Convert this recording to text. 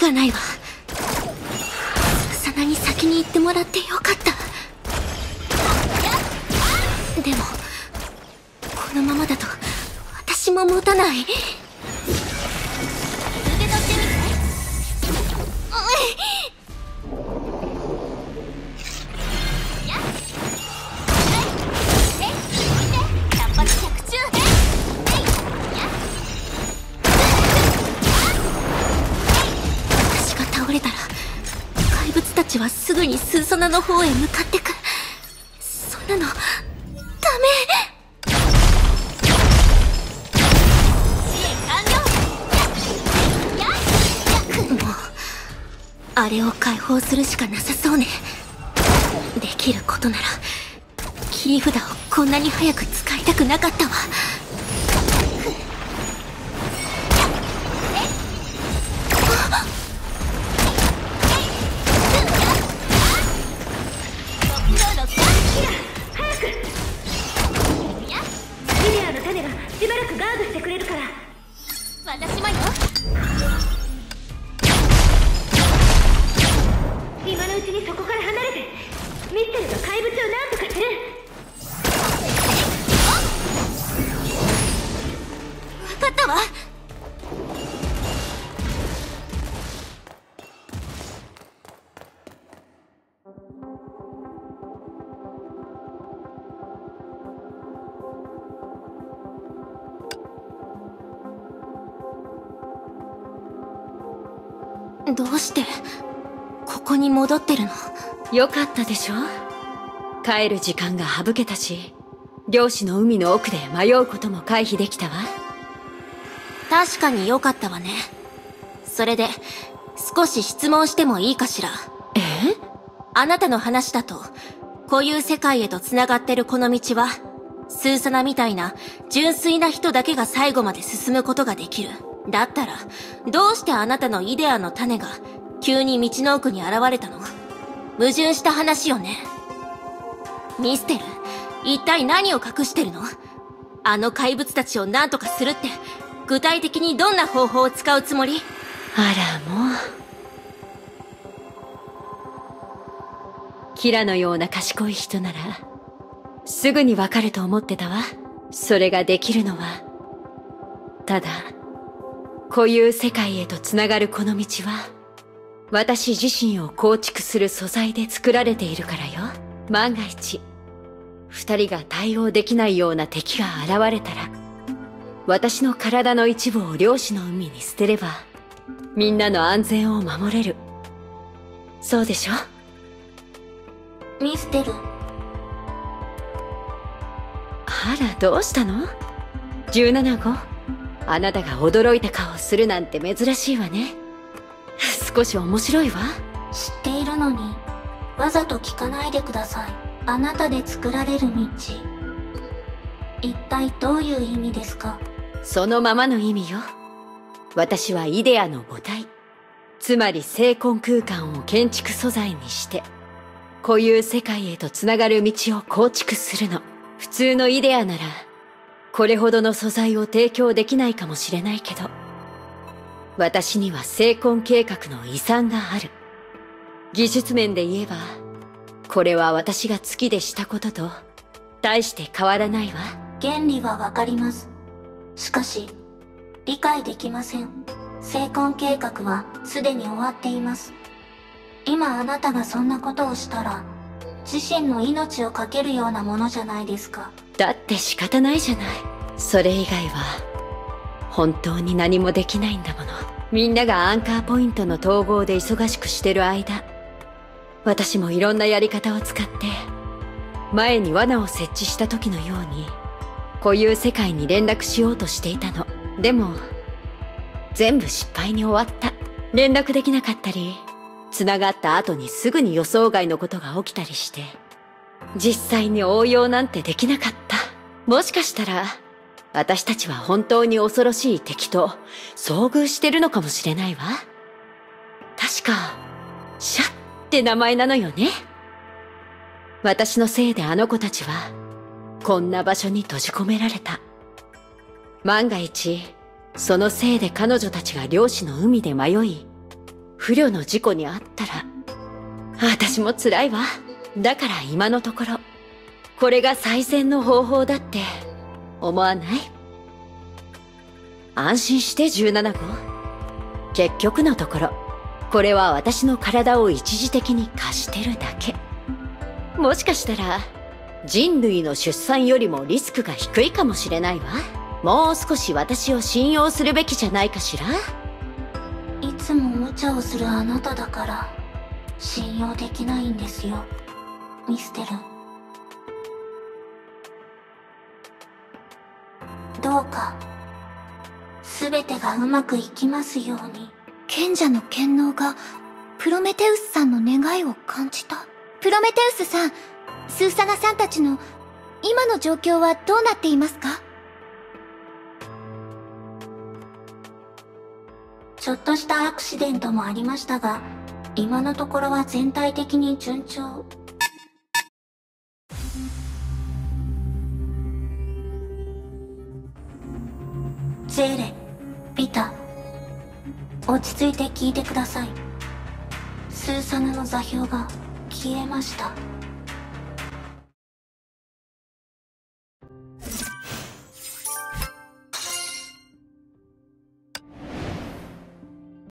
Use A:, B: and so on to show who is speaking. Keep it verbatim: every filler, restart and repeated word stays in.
A: がないわ。スーサナに先に行ってもらってよかった。でもこのままだと私も持たない。受け取ってみて。私が倒れたら怪物たちはすぐにスーサナの方へ向かってく。そんなのダメ。あれを解放するしかなさそうね。できることなら切り札をこんなに早く使いたくなかったわ。
B: リリアの種がしばらくガードしてくれるから。
A: 私もよ。
B: 今のうちにそこから離れてミステルが怪物を何とかする。
A: 分かったわ。どうしてここに戻ってるの？
C: よかったでしょ。帰る時間が省けたし、漁師の海の奥で迷うことも回避できたわ。
A: 確かによかったわね。それで少し質問してもいいかしら？
C: え？
A: あなたの話だと固有世界へと繋がってるこの道はスーサナみたいな純粋な人だけが最後まで進むことができる。だったらどうしてあなたのイデアの種が急に道の奥に現れたの？矛盾した話よね。ミステル、一体何を隠してるの？あの怪物たちを何とかするって具体的にどんな方法を使うつもり？
C: あらもう。キラのような賢い人ならすぐにわかると思ってたわ。それができるのはただ固有世界へとつながるこの道は私自身を構築する素材で作られているからよ。万が一二人が対応できないような敵が現れたら私の体の一部を漁師の海に捨てればみんなの安全を守れる。そうでしょ？
A: ミステル。
C: あら、どうしたの？じゅうなな号。あなたが驚いた顔するなんて珍しいわね。少し面白いわ。
D: 知っているのにわざと聞かないでください。あなたで作られる道、一体どういう意味ですか？
C: そのままの意味よ。私はイデアの母体、つまり精魂空間を建築素材にして固有世界へとつながる道を構築するの。普通のイデアならこれほどの素材を提供できないかもしれないけど、私には精魂計画の遺産がある。技術面で言えばこれは私が月でしたことと大して変わらないわ。
D: 原理はわかります。しかし理解できません。精魂計画はすでに終わっています。今あなたがそんなことをしたら自身の命を懸けるようなものじゃないですか。
C: だって仕方ないじゃない。それ以外は本当に何もできないんだもの。みんながアンカーポイントの統合で忙しくしてる間、私もいろんなやり方を使って前に罠を設置した時のように固有世界に連絡しようとしていたの。でも全部失敗に終わった。連絡できなかったり繋がった後にすぐに予想外のことが起きたりして実際に応用なんてできなかった。もしかしたら私たちは本当に恐ろしい敵と遭遇してるのかもしれないわ。確かシャって名前なのよね。私のせいであの子たちはこんな場所に閉じ込められた。万が一そのせいで彼女たちが漁師の海で迷い不慮の事故にあったら、私も辛いわ。だから今のところ、これが最善の方法だって思わない？安心してじゅうなな号。結局のところ、これは私の体を一時的に貸してるだけ。もしかしたら、人類の出産よりもリスクが低いかもしれないわ。もう少し私を信用するべきじゃないかしら？
D: いつも無茶をするあなただから、信用できないんですよ、ミステル。どうか、すべてがうまくいきますように。
B: 賢者の権能が、プロメテウスさんの願いを感じた。プロメテウスさん、スーサナさんたちの、今の状況はどうなっていますか？
D: ちょっとしたアクシデントもありましたが、今のところは全体的に順調。ゼーレ、ピタ、落ち着いて聞いてください。スーサナの座標が消えました。